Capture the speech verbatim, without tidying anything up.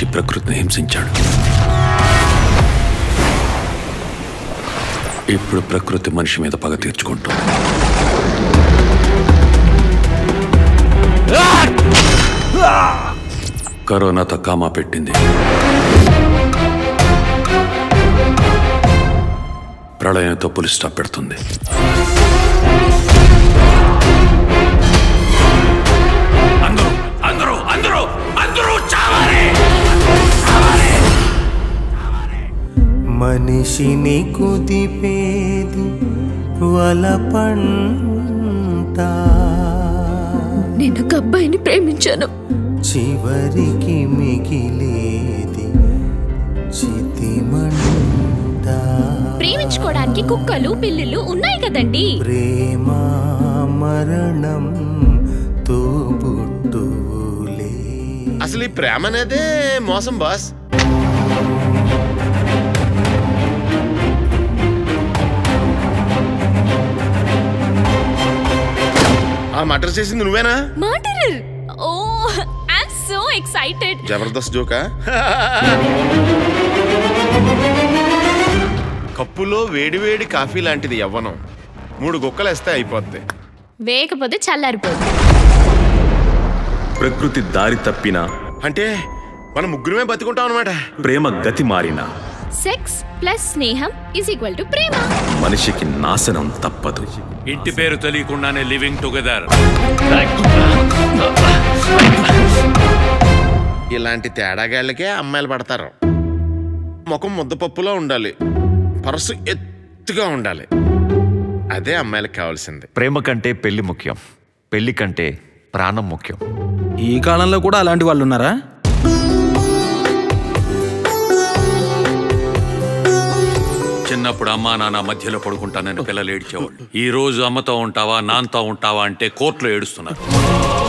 మనిషి ప్రకృతిని హింసించాడు. ఇప్పుడు ప్రకృతి మనిషి మీద పగ తీర్చుకుంటుంది. కరోనాతో కామా పెట్టింది. ప్రళయంతో పులి స్టాప్ పెడుతుంది. అందరూ అందరూ అందరూ అందరూ చావాలి. మనిషిని కుదిపేది వలపంట. నేను ఒక అబ్బాయిని ప్రేమించాను. చివరికి మిగిలేది చితిమంట. ప్రేమించుకోవడానికి కుక్కలు పిల్లులు ఉన్నాయి కదండి. ప్రేమ మరణం తోబుట్టులే. అసలు ఈ ప్రేమ అనేదే మోసం బాస్. ఆ మర్డర్ చేసింది నువ్వేనా? Murderer? Oh I am so excited. Jabardasth జోకా. కప్పులో వేడివేడి కాఫీ లాంటిది యవ్వనం. మూడు గుక్కలేస్తే అయిపోద్ది. వేయకపోతే చల్లారిపోద్ది. ప్రకృతి దారి తప్పినా అంటే మనం ముగ్గురమే బతుకుంటాం అన్నమాట. ప్రేమ గతి మారినా సెక్స్ ప్లస్ స్నేహం ఇస్ ఈక్వల్ టు ప్రేమ. మనిషికి నాశనం తప్పదు. ఇంటి పేరు తెలియకుండానే లివింగ్ టుగెదర్. ఇలాంటి తేడాగాళ్ళకే అమ్మాయిలు పడతారు. ముఖం ముద్దపప్పులో ఉండాలి, పరసు ఎత్తుగా ఉండాలి. అదే అమ్మాయిలకు కావాల్సింది. ప్రేమ కంటే పెళ్లి ముఖ్యం, పెళ్లి కంటే ప్రాణం ముఖ్యం. ఈ కాలంలో కూడా అలాంటి వాళ్ళు ఉన్నారా? చిన్నప్పుడు అమ్మా నాన్న మధ్యలో పడుకుంటానని పిల్లలు ఏడ్చేవాళ్ళు. ఈ రోజు అమ్మతో ఉంటావా నాన్నతో ఉంటావా అంటే కోర్టులో ఏడుస్తున్నారు.